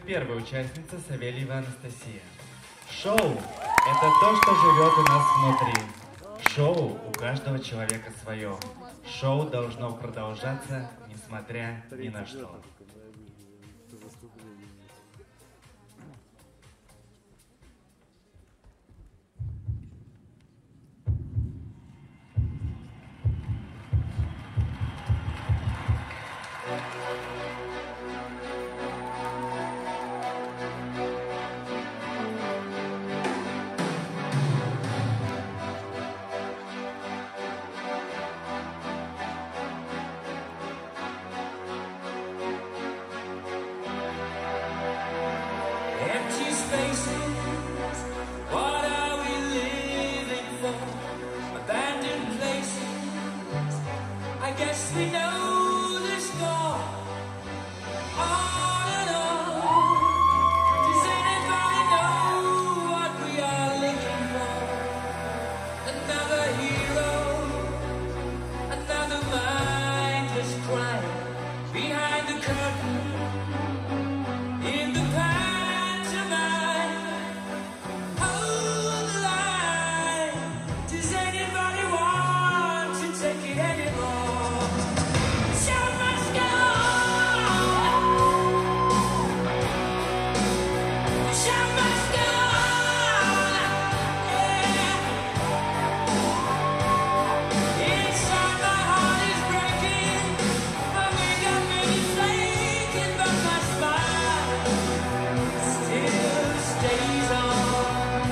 первая участница Савельева Анастасия. Шоу – это то, что живет у нас внутри. Шоу у каждого человека свое. Шоу должно продолжаться, несмотря ни на что. Empty spaces, what are we living for? Abandoned places, I guess we know the score. On and on, does anybody know what we are looking for? Another hero, another mindless crime behind the curtain. In the pantomime, hold the line. Does anybody want to take it anymore? Show must go on. Show must go on. Yeah. Inside my heart is breaking. My makeup may be flaking, but my smile still stays on.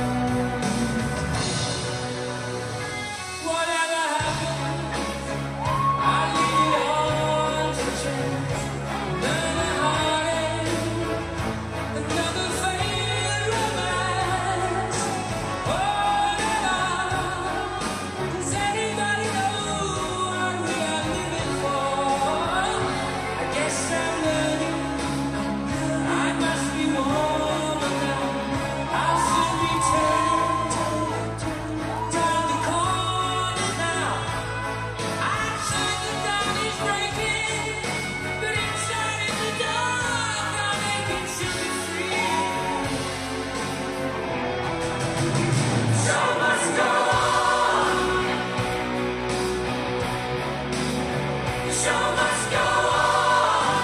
Whatever happens, I leave it all to chance. Another heartache, another failed romance. On and on. Does anybody know what we are living for? I guess I'm learning. I must be warmer now. I'll soon be turning down the corner now. Outside the dawn is breaking, but inside in the dark I'm aching to be free. Show must go on. The show must go on.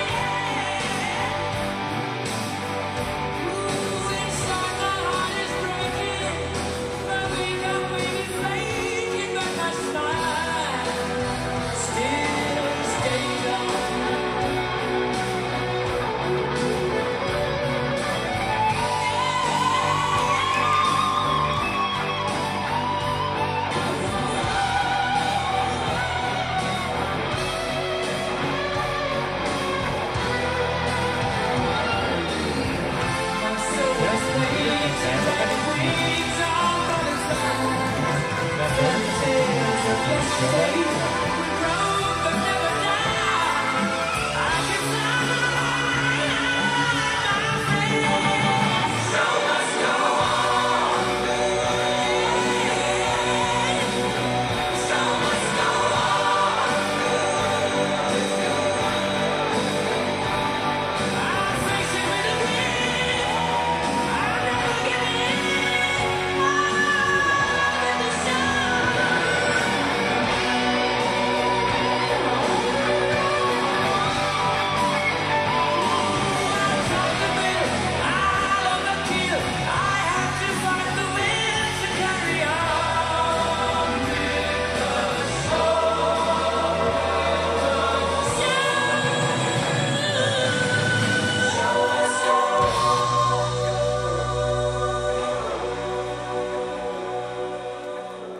Ooh, inside my heart is breaking. My makeup may be flaking, but my smile still stays on. My soul is fading like wings on butterflies. Fairytales of yesterday, we grow but never die. I can fly, my friend. Show must go on. Show must go on. I'll face it with a grin. I'll never give in. I'm in the sun.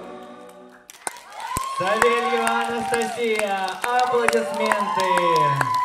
Савельева Анастасия, аплодисменты!